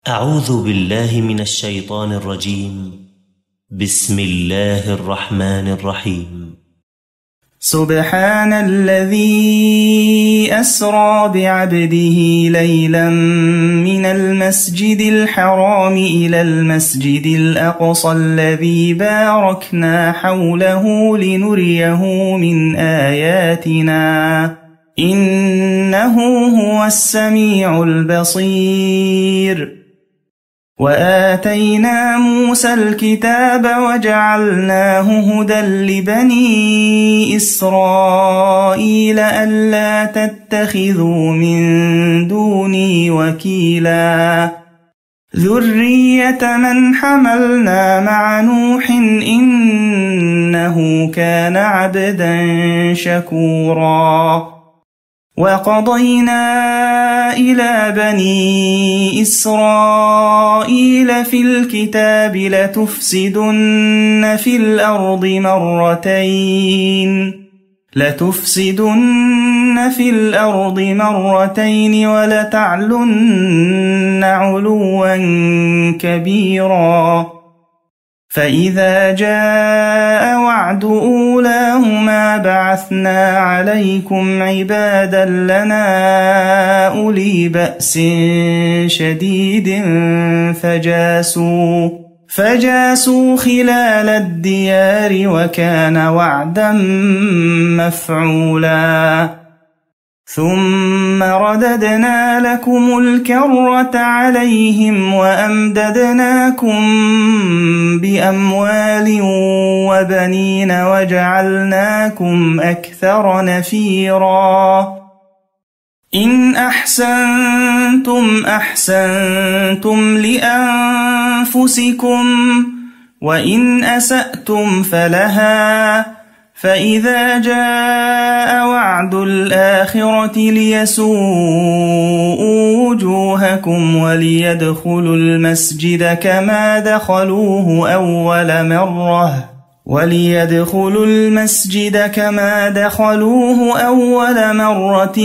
أعوذ بالله من الشيطان الرجيم. بسم الله الرحمن الرحيم. سبحان الذي أسرى بعبده ليلا من المسجد الحرام إلى المسجد الأقصى الذي باركنا حوله لنريه من آياتنا إنه هو السميع البصير. وآتينا موسى الكتاب وجعلناه هدى لبني إسرائيل ألا تتخذوا من دوني وكيلا ذرية من حملنا مع نوح إنه كان عبدا شكورا. وقضينا إلى بني إسرائيل في الكتاب لتفسدن في الأرض مرتين ولتعلن علوا كبيرا. فإذا جاء وعد أولاهما بعثنا عليكم عبادا لنا أولي بأس شديد فجاسوا خلال الديار وكان وعدا مفعولا. ثم رددنا لكم الكرة عليهم وأمددناكم بأموال وبنين وجعلناكم أكثر نفيرا. إن أحسنتم أحسنتم لأنفسكم وإن أسأتم فلها. فإذا جاء وعد الآخرة ليسوءوا وجوهكم وليدخلوا المسجد كما دخلوه أول مرة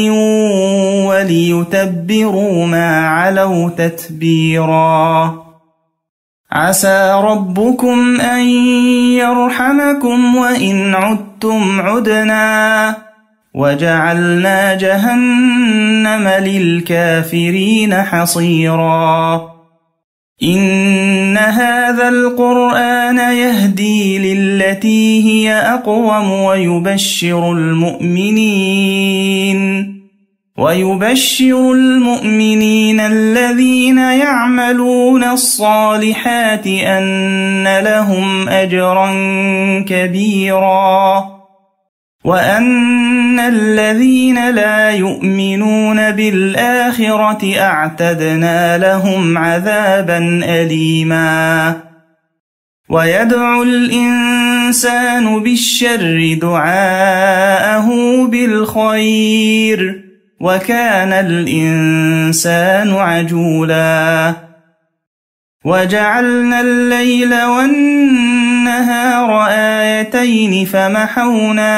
وليتبروا ما علوا تتبيرا. عسى ربكم أن يرحمكم وإن عدتم عدنا وجعلنا جهنم للكافرين حصيرا. إن هذا القرآن يهدي للتي هي أقوم ويبشر المؤمنين الذين يعملون الصالحات أن لهم أجرا كبيرا وأن الذين لا يؤمنون بالآخرة أعتدنا لهم عذابا أليما. ويدعو الإنسان بالشر دعاءه بالخير وكان الإنسان عجولا. وجعلنا الليل والنهار آيتين فمحونا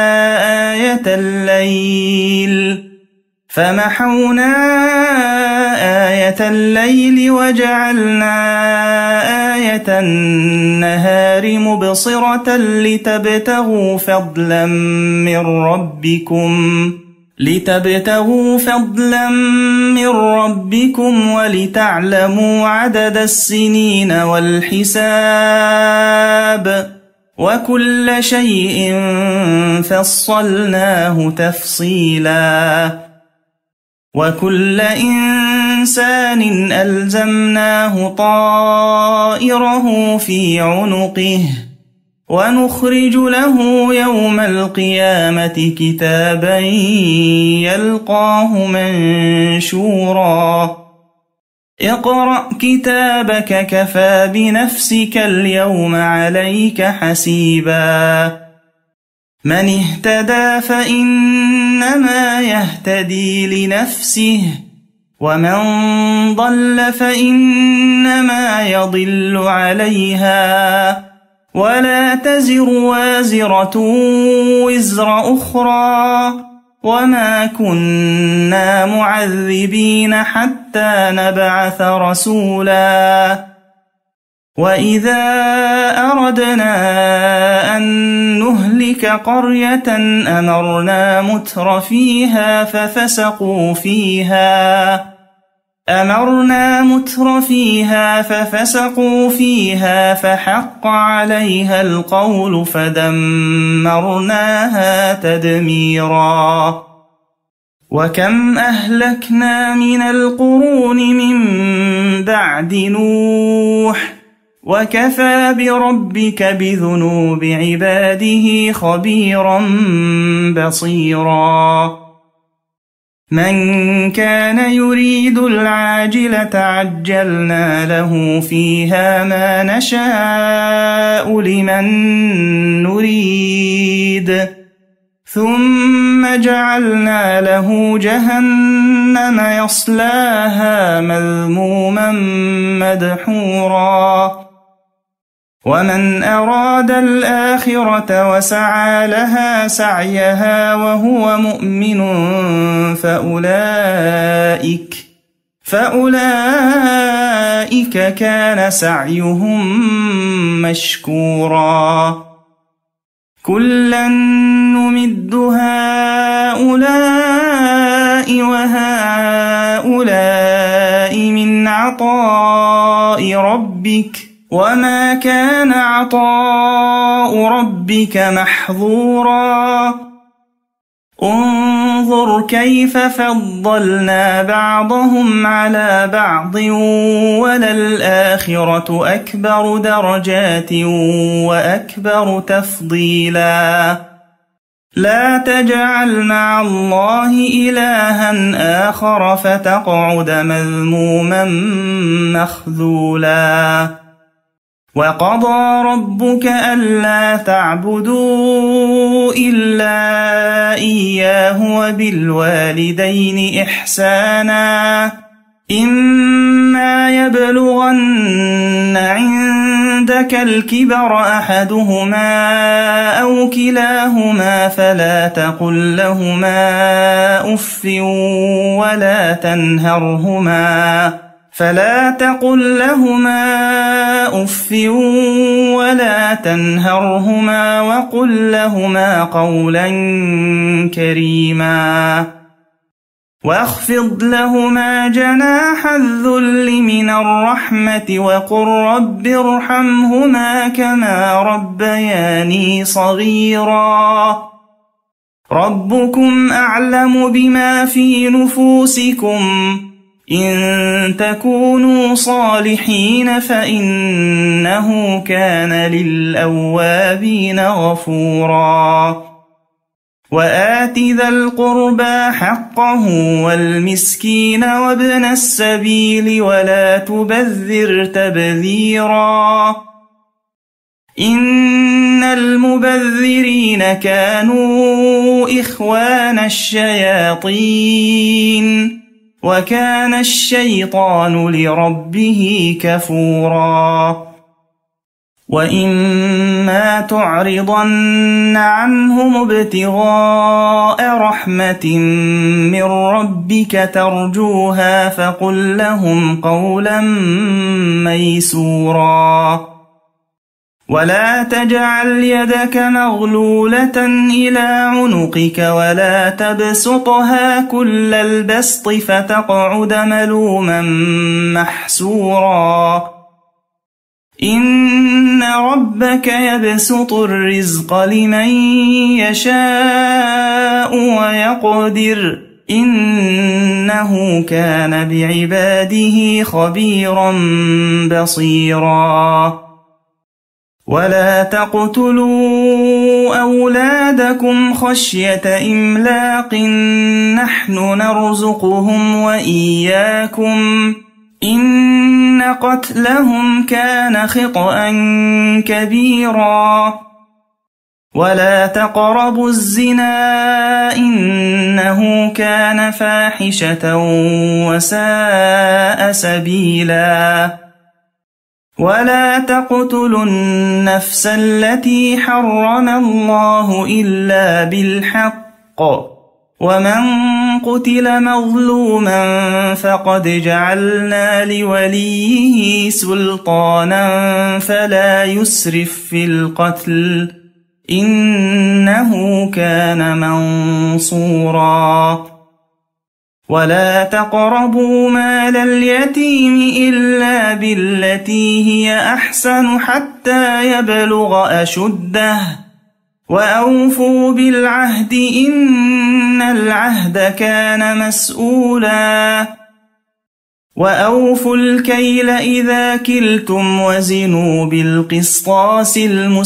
آية الليل وجعلنا آية النهار مبصرة لتبتغوا فضلا من ربكم ولتعلموا عدد السنين والحساب وكل شيء فصلناه تفصيلا. وكل إنسان ألزمناه طائره في عنقه ونخرج له يوم القيامة كتابا يلقاه منشورا. اقرأ كتابك كفى بنفسك اليوم عليك حسيبا. من اهتدى فإنما يهتدي لنفسه ومن ضل فإنما يضل عليها ولا تزر وازرة وزر أخرى وما كنا معذبين حتى نبعث رسولا وإذا أردنا أن نهلك قرية أمرنا متر فيها فحق عليها القول فدمرناها تدميرا وكم أهلكنا من القرون من بعد نوح وكفى بربك بذنوب عباده خبيرا بصيرا من كان يريد العاجلة عجلنا له فيها ما نشاء لمن نريد ثم جعلنا له جهنم يصلاها مذموما مدحورا ومن أراد الآخرة وسعى لها سعيها وهو مؤمن فأولئك كان سعيهم مشكورا كلا نمد هؤلاء وهؤلاء من عطاء ربك وما كان عطاء ربك محظورا انظر كيف فضلنا بعضهم على بعض وللآخرة أكبر درجات وأكبر تفضيلا لا تجعل مع الله إلها آخر فتقعد مذموما مخذولا وقضى ربك ألا تعبدوا إلا إياه وبالوالدين إحسانا إما يبلغن عندك الكبر أحدهما أو كلاهما فلا تقل لهما أف ولا تنهرهما وقل لهما قولا كريما واخفض لهما جناح الذل من الرحمة وقل رب ارحمهما كما ربياني صغيرا ربكم أعلم بما في نفوسكم إن تكونوا صالحين فإنه كان للأوابين غفورا وآت ذا القربى حقه والمسكين وابن السبيل ولا تبذر تبذيرا إن المبذرين كانوا إخوان الشياطين وكان الشيطان لربه كفورا وإما تعرضن عنهم ابتغاء رحمة من ربك ترجوها فقل لهم قولا ميسورا ولا تجعل يدك مغلولة إلى عنقك ولا تبسطها كل البسط فتقعد ملوما محسورا إن ربك يبسط الرزق لمن يشاء ويقدر إنه كان بعباده خبيرا بصيرا ولا تقتلوا أولادكم خشية إملاق نحن نرزقهم وإياكم إن قتلهم كان خطأ كبيرا ولا تقربوا الزنا إنه كان فاحشة وساء سبيلا ولا تقتلوا النفس التي حرم الله إلا بالحق ومن قتل مظلوما فقد جعلنا لوليه سلطانا فلا يسرف في القتل إنه كان منصورا ولا تقربوا مال اليتيم إلا بالتي هي أحسن حتى يبلغ أشده وأوفوا بالعهد إن العهد كان مسؤولا وأوفوا الكيل إذا كلتم وزنوا بالقسطاس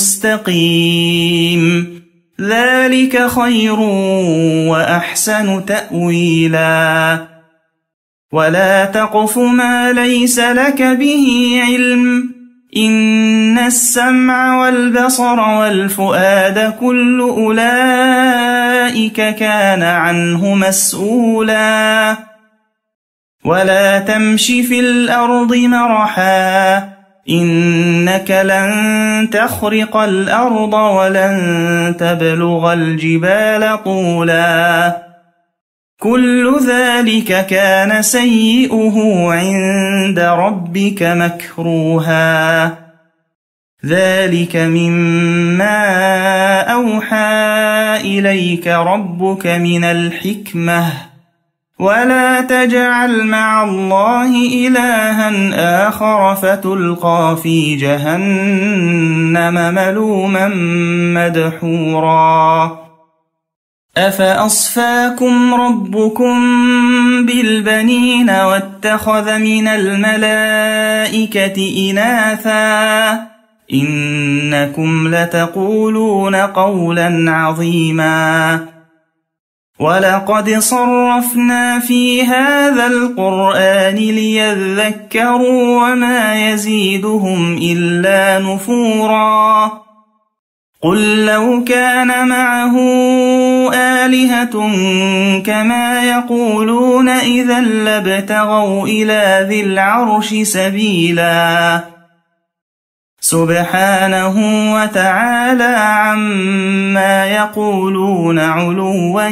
المستقيم ذلك خير وأحسن تأويلا ولا تقف ما ليس لك به علم إن السمع والبصر والفؤاد كل أولئك كان عنه مسؤولا ولا تمش في الأرض مرحا إنك لن تخرق الأرض ولن تبلغ الجبال طولا كل ذلك كان سيئه عند ربك مكروها ذلك مما أوحى إليك ربك من الحكمة ولا تجعل مع الله إلها آخر فتلقى في جهنم ملوما مدحورا أفأصفاكم ربكم بالبنين واتخذ من الملائكة إناثا إنكم لتقولون قولا عظيما ولقد صرفنا في هذا القرآن ليذكروا وما يزيدهم إلا نفورا قل لو كان معه آلهة كما يقولون إذا لابتغوا إلى ذي العرش سبيلا سبحانه وتعالى عما يقولون علوا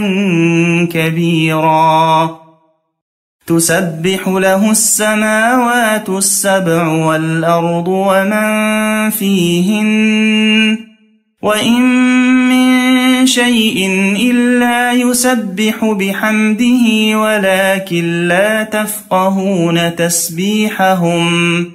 كبيرا تسبح له السماوات السبع والأرض ومن فيهن وإن من شيء إلا يسبح بحمده ولكن لا تفقهون تسبيحهم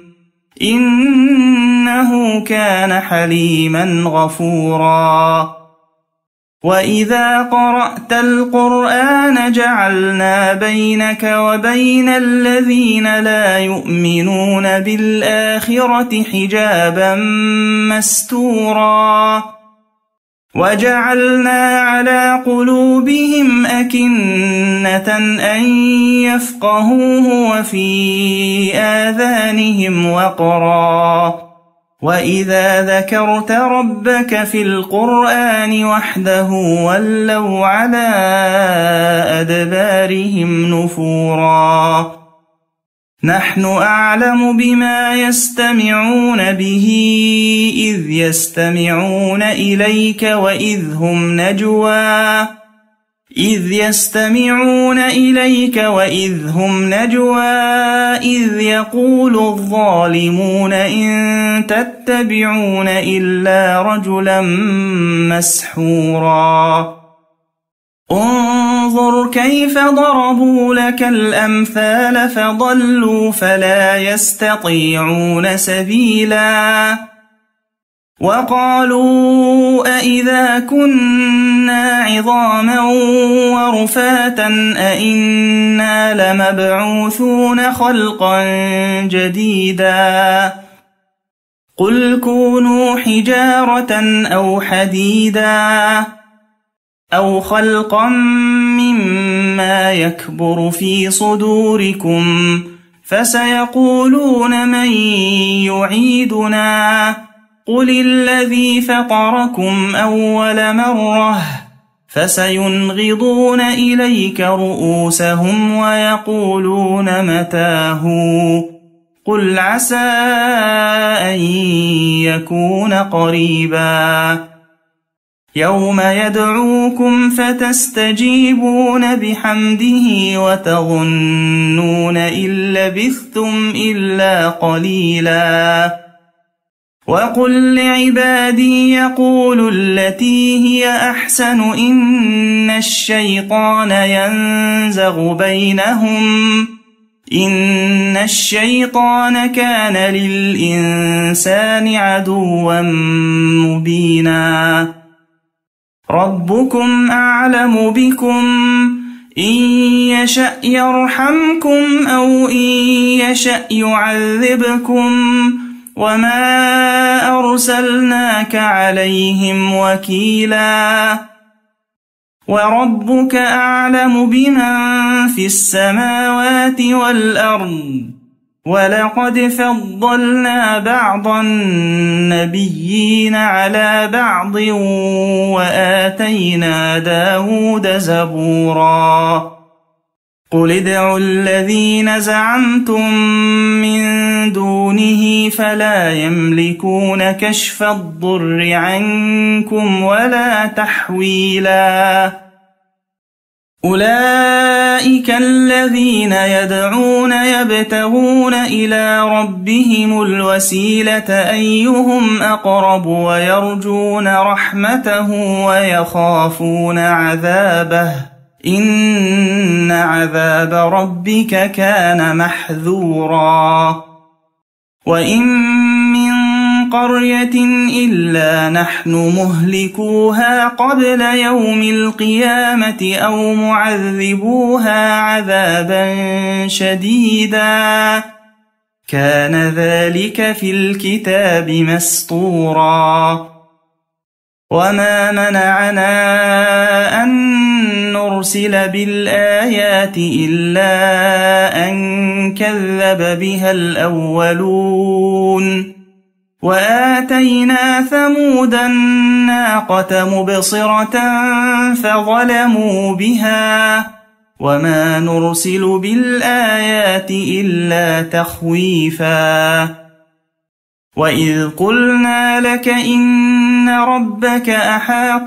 إنه كان حليما غفورا وإذا قرأت القرآن جعلنا بينك وبين الذين لا يؤمنون بالآخرة حجابا مستورا وجعلنا على قلوبهم أكنة أن يفقهوه وفي آذانهم وقرا وإذا ذكرت ربك في القرآن وحده ولوا على أدبارهم نفورا نحن أعلم بما يستمعون به إذ يستمعون إليك وإذ هم نجوى إذ يقول الظالمون إن تتبعون إلا رجلا مسحورا انظر كيف ضربوا لك الأمثال فضلوا فلا يستطيعون سبيلا وقالوا أإذا كنا عظاما ورفاتا أإنا لمبعوثون خلقا جديدا قل كونوا حجارة أو حديدا أو خلقا مما يكبر في صدوركم فسيقولون من يعيدنا قل الذي فطركم أول مرة فسينغضون إليك رؤوسهم ويقولون متاه قل عسى أن يكون قريبا يوم يدعوكم فتستجيبون بحمده وتظنون إن لبثتم إلا قليلا وقل لعبادي يقولوا التي هي أحسن إن الشيطان ينزغ بينهم إن الشيطان كان للإنسان عدوا مبينا ربكم أعلم بكم إن يشأ يرحمكم أو إن يشأ يعذبكم وما أرسلناك عليهم وكيلا وربك أعلم بمن في السماوات والأرض ولقد فضلنا بعض النبيين على بعض وآتينا داود زبورا قل ادعوا الذين زعمتم من دونه فلا يملكون كشف الضر عنكم ولا تحويلا أولئك الذين يدعون يبتغون إلى ربهم الوسيلة أيهم أقرب ويرجون رحمته ويخافون عذابه إن عذاب ربك كان محذورا وإن من قرية إلا نحن مهلكوها قبل يوم القيامة أو معذبوها عذابا شديدا كان ذلك في الكتاب مسطورا وما منعنا أن نرسل بالآيات إلا أن كذب بها الأولون وآتينا ثمود الناقة مبصرة فظلموا بها وما نرسل بالآيات إلا تخويفا وإذ قلنا لك إن ربك أحاط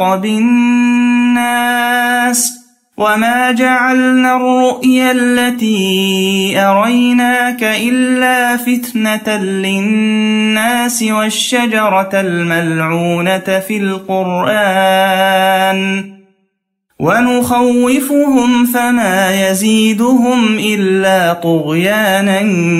بالناس وما جعلنا الرؤيا التي أريناك إلا فتنة للناس والشجرة الملعونة في القرآن ونخوفهم فما يزيدهم إلا طغيانا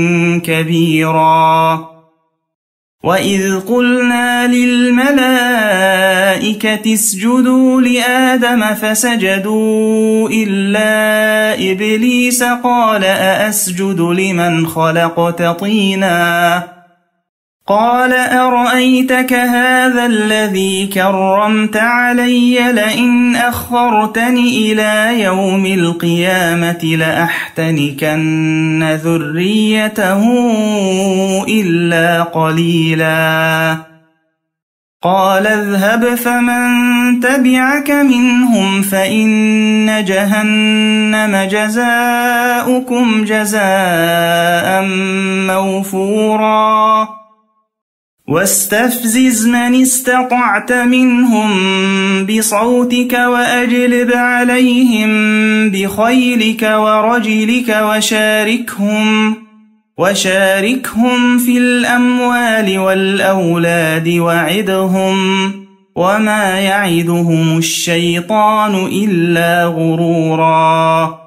كبيرا وإذ قلنا للملائكة اسجدوا لآدم فسجدوا إلا إبليس قال أأسجد لمن خلقت طينا قال أرأيتك هذا الذي كرمت علي لئن أخرتني إلى يوم القيامة لأحتنكن ذريته إلا قليلا قال اذهب فمن تبعك منهم فإن جهنم جزاؤكم جزاء موفورا واستفزز من استطعت منهم بصوتك وأجلب عليهم بخيلك ورجلك وشاركهم في الأموال والأولاد وعدهم وما يعدهم الشيطان إلا غرورا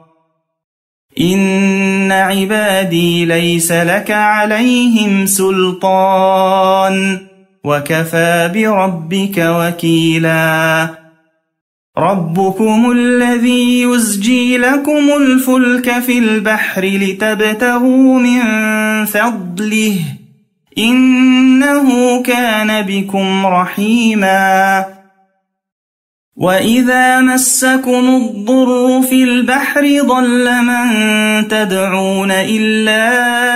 إن عبادي ليس لك عليهم سلطان وكفى بربك وكيلا ربكم الذي يزجي لكم الفلك في البحر لتبتغوا من فضله إنه كان بكم رحيما وإذا مسكم الضر في البحر ضل من تدعون إلا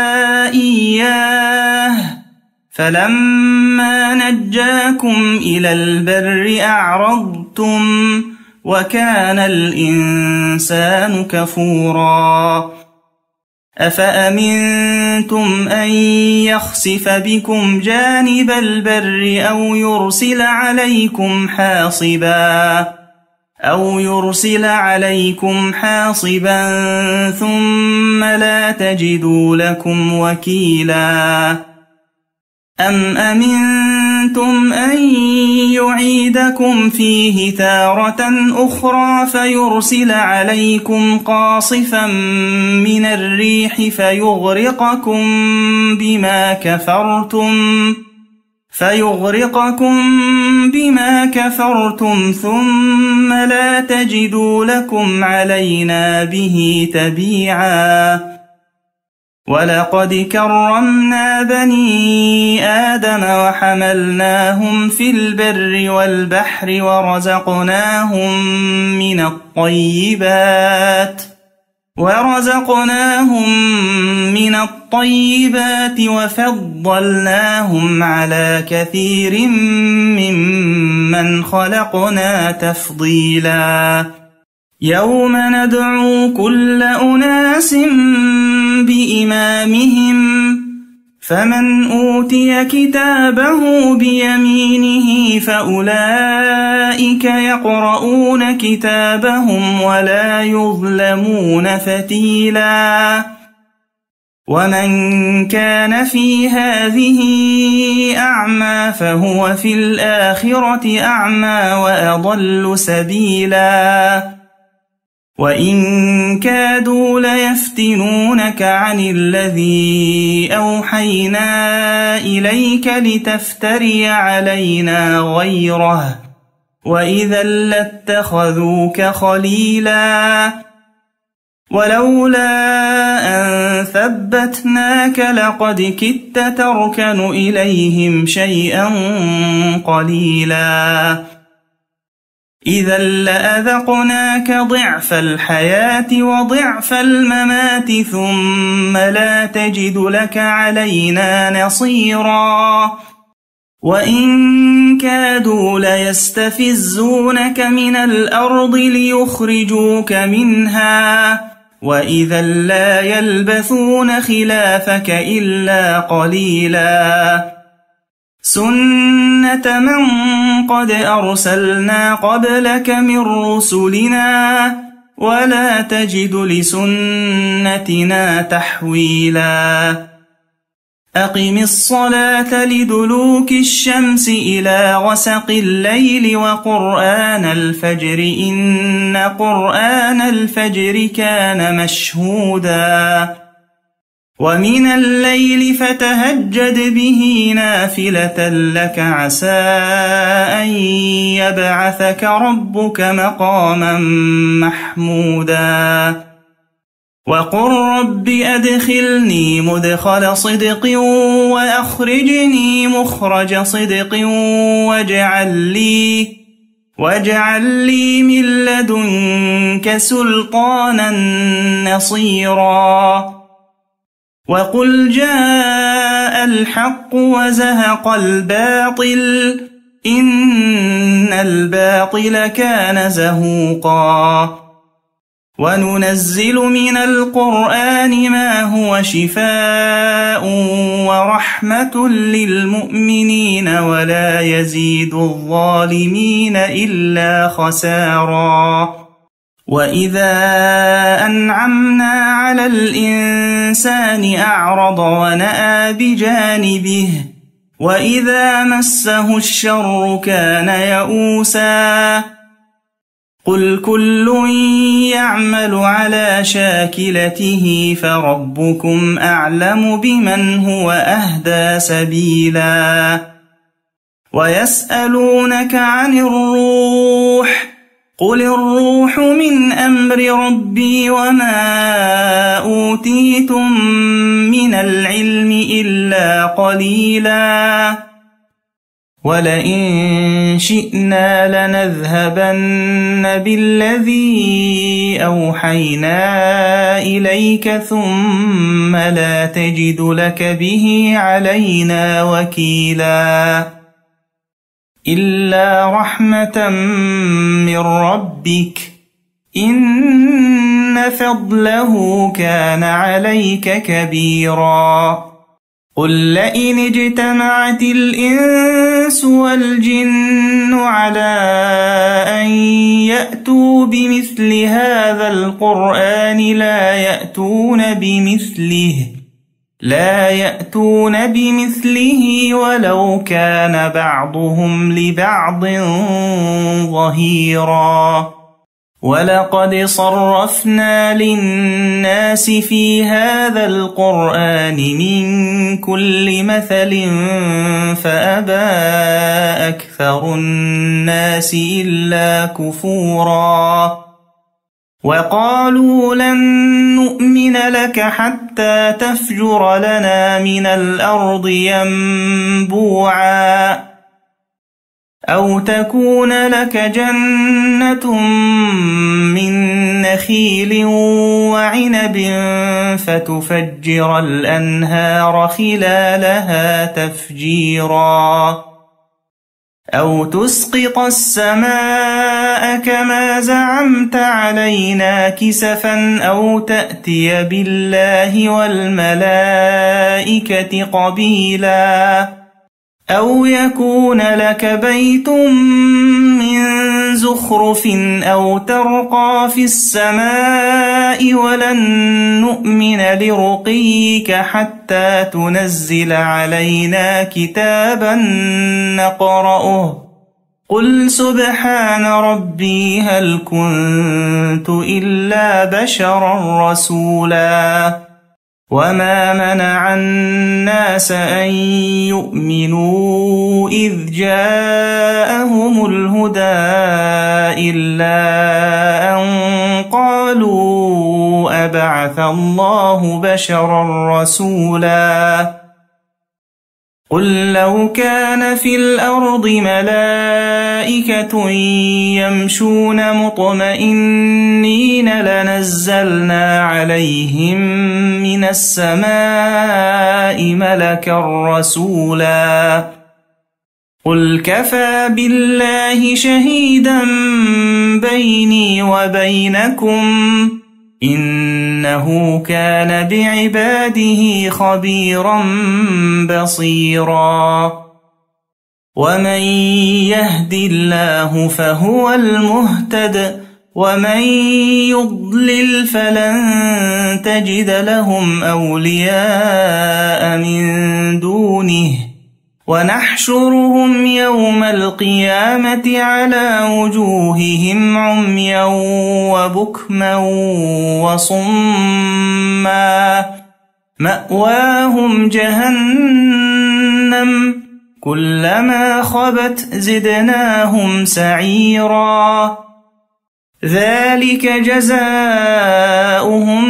إياه فلما نجاكم إلى البر أعرضتم وكان الإنسان كفورا أفأمنتم أن يخسف بكم جانب البر أو يرسل عليكم حاصبا ثم لا تجدوا لكم وكيلا أم أمنتم أن يعيدكم فيه تارة أخرى فيرسل عليكم قاصفا من الريح فيغرقكم بما كفرتم ثم لا تجدوا لكم علينا به تبيعا ولقد كرمنا بني آدم وحملناهم في البر والبحر ورزقناهم من الطيبات وفضلناهم على كثير ممن خلقنا تفضيلا يوم ندعو كل أناس بإمامهم فمن أوتي كتابه بيمينه فأولئك يقرؤون كتابهم ولا يظلمون فتيلا ومن كان في هذه أعمى فهو في الآخرة أعمى وأضل سبيلا وإن كادوا ليفتنونك عن الذي أوحينا إليك لتفتري علينا غيره وإذا لاتخذوك خليلا ولولا أن ثبتناك لقد كدت تركن إليهم شيئا قليلا إذا لأذقناك ضعف الحياة وضعف الممات ثم لا تجد لك علينا نصيرا وإن كادوا ليستفزونك من الأرض ليخرجوك منها وإذا لا يلبثون خلافك إلا قليلا سنة من قد أرسلنا قبلك من رسلنا ولا تجد لسنتنا تحويلا أقم الصلاة لدلوك الشمس إلى غسق الليل وقرآن الفجر إن قرآن الفجر كان مشهودا ومن الليل فتهجد به نافلة لك عسى أن يبعثك ربك مقاما محمودا وقل رب أدخلني مدخل صدق وأخرجني مخرج صدق واجعل لي من لدنك سلطانا نصيرا وقل جاء الحق وزهق الباطل إن الباطل كان زهوقا وننزل من القرآن ما هو شفاء ورحمة للمؤمنين ولا يزيد الظالمين إلا خسارا وإذا أنعمنا على الإنسان أعرض ونأى بجانبه وإذا مسه الشر كان يئوسا قل كل يعمل على شاكلته فربكم أعلم بمن هو أهدى سبيلا ويسألونك عن الروح قل الروح من أمر ربي وما أوتيتم من العلم إلا قليلا ولئن شئنا لنذهبن بالذي أوحينا إليك ثم لا تجد لك به علينا وكيلا إلا رحمة من ربك إن وأن فضله كان عليك كبيرا قل لئن اجتمعت الإنس والجن على أن يأتوا بمثل هذا القرآن لا يأتون بمثله ولو كان بعضهم لبعض ظهيرا ولقد صرفنا للناس في هذا القرآن من كل مثل فأبى أكثر الناس إلا كفورا وقالوا لن نؤمن لك حتى تفجر لنا من الأرض ينبوعا أو تكون لك جنة من نخيل وعنب فتفجر الأنهار خلالها تفجيرا أو تسقط السماء كما زعمت علينا كسفا أو تأتي بالله والملائكة قبيلا أو يكون لك بيت من زخرف أو ترقى في السماء ولن نؤمن لرقيك حتى تنزل علينا كتابا نقرأه قل سبحان ربي هل كنت إلا بشرا رسولا وما منع الناس أن يؤمنوا إذ جاءهم الهدى إلا أن قالوا أبعث الله بشرا رسولا قل لو كان في الأرض ملائكة يمشون مطمئنين لنزلنا عليهم من السماء ملكا رسولا قل كفى بالله شهيدا بيني وبينكم إنه كان بعباده خبيرا بصيرا ومن يهد الله فهو المهتد ومن يضلل فلن تجد لهم أولياء من دونه ونحشرهم يوم القيامة على وجوههم عميا وبكما وصما مأواهم جهنم كلما خبت زدناهم سعيرا ذلك جزاؤهم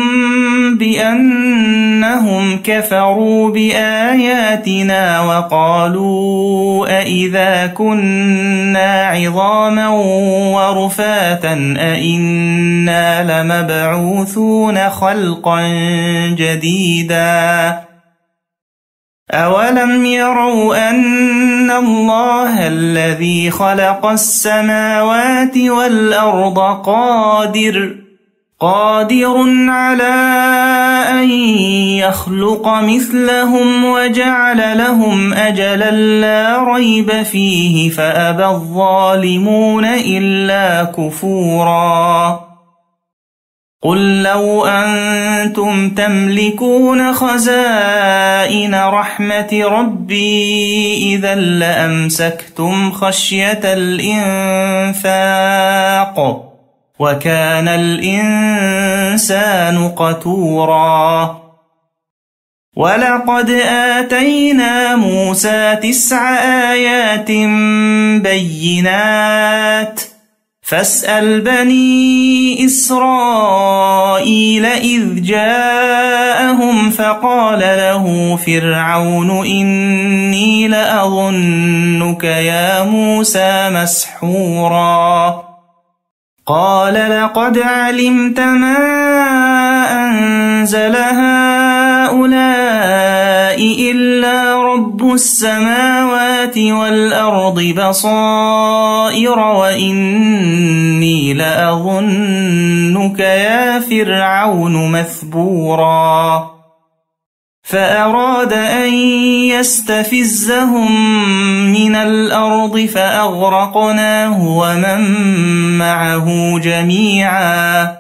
بأنهم كفروا بآياتنا وقالوا أإذا كنا عظاما ورفاتا أإنا لمبعوثون خلقا جديدا أولم يروا أن الله الذي خلق السماوات والأرض قادر على أن يخلق مثلهم وجعل لهم أجلا لا ريب فيه فأبى الظالمون إلا كفورا قل لو أنتم تملكون خزائن رحمة ربي إذا لأمسكتم خشية الإنفاق وكان الإنسان قتورا ولقد آتينا موسى 9 آيات بينات فاسأل بني إسرائيل إذ جاءهم فقال له فرعون إني لأظنك يا موسى مسحورا قال لقد علمت ما أنزل هؤلاء إلا رب السماوات والأرض بصائر وإني لأظنك يا فرعون مثبورا فأراد أن يستفزهم من الأرض فأغرقناه ومن معه جميعا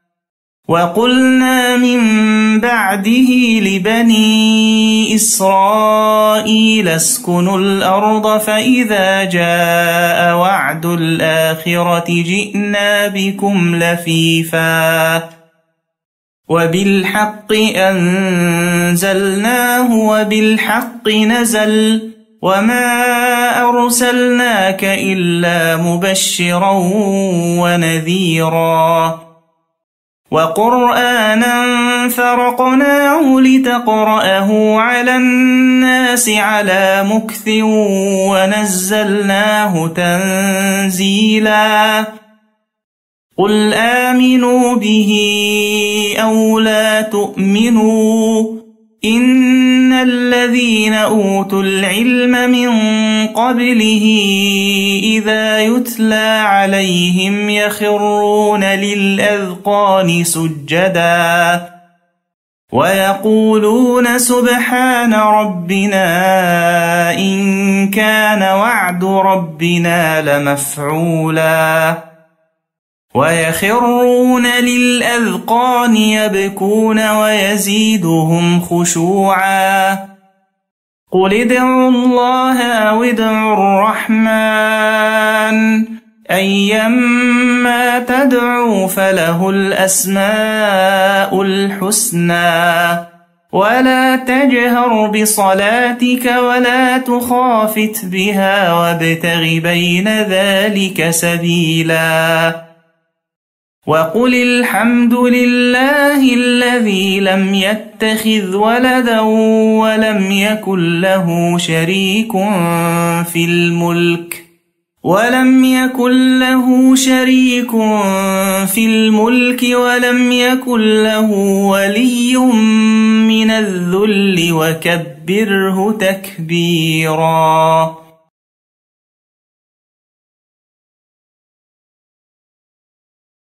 وقلنا من بعده لبني إسرائيل اسكنوا الأرض فإذا جاء وعد الآخرة جئنا بكم لفيفا وبالحق أنزلناه وبالحق نزل وما أرسلناك إلا مبشرا ونذيرا وقرآنا فرقناه لتقرأه على الناس على مكث ونزلناه تنزيلا قل آمنوا به أو لا تؤمنوا إن الذين أوتوا العلم من قبله إذا يتلى عليهم يخرون للأذقان سجدا ويقولون سبحان ربنا إن كان وعد ربنا لمفعولا ويخرون للأذقان يبكون ويزيدهم خشوعا قل ادعوا الله أو ادعوا الرحمن أيما تدعوا فله الأسماء الحسنى ولا تجهر بصلاتك ولا تخافت بها وابتغ بين ذلك سبيلا وقل الحمد لله الذي لم يتخذ ولدا ولم يكن له شريك في الملك ولم يكن له ولي من الذل وكبره تكبيرا